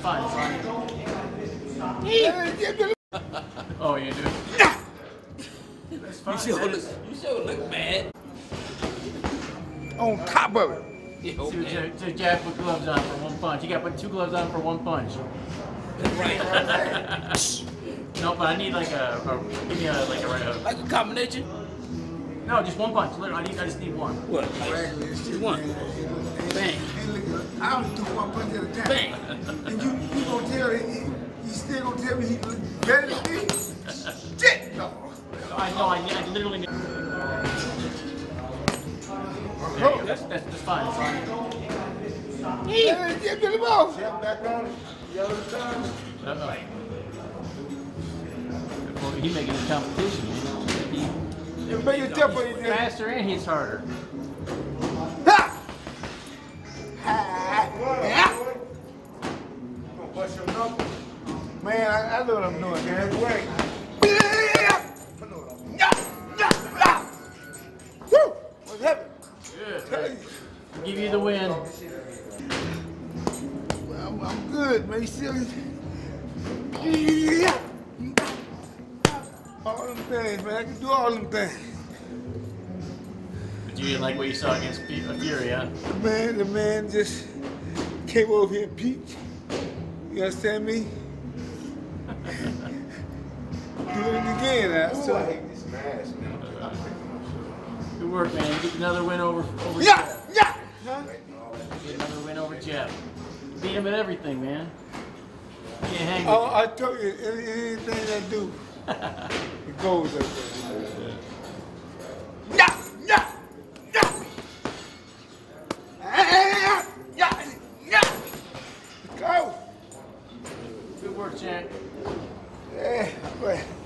fine. Oh, you do? That's fine. You sure look bad. On top of it. So Jack put gloves on for one punch. You got to put 2 gloves on for 1 punch. Right. No, but I need like give me like a combination? No, just 1 punch. Literally, I just need 1. What? Just 1. Bang. I'll do 1 punch at a time. Bang. And you gonna tell he still gonna tell me he better than me? Shit, no. I know. I literally need. There you go. That's fine. That's fine. Get to the ball. Back on it. Yellow time. He's making a competition, man. He's faster and he's harder. Ha! Man, I know what I'm doing, man. Wait. What's happening? Good. Give you the win. I'm good, man. You still. All them things, man. I can do all them things. But you didn't like what you saw against Fury, huh? The man just came over here and peeked. You understand me? Do it again, I hate this mask, man. Good work, man. Get another win over Yeah! Jeff. Get another win over Jeff. Beat him at everything, man. You can't hang with I told you, anything I do, it goes like that. Yeah! Go! Good work, Jack. Yeah,